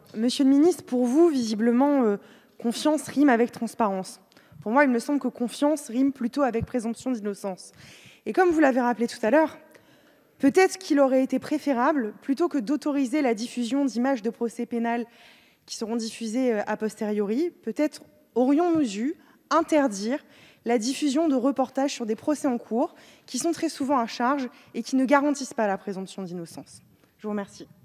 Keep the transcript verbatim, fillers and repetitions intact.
Monsieur le ministre, pour vous, visiblement, euh, confiance rime avec transparence. Pour moi, il me semble que confiance rime plutôt avec présomption d'innocence. Et comme vous l'avez rappelé tout à l'heure, peut-être qu'il aurait été préférable, plutôt que d'autoriser la diffusion d'images de procès pénal qui seront diffusées a posteriori, peut-être aurions-nous dû interdire la diffusion de reportages sur des procès en cours qui sont très souvent à charge et qui ne garantissent pas la présomption d'innocence. Je vous remercie.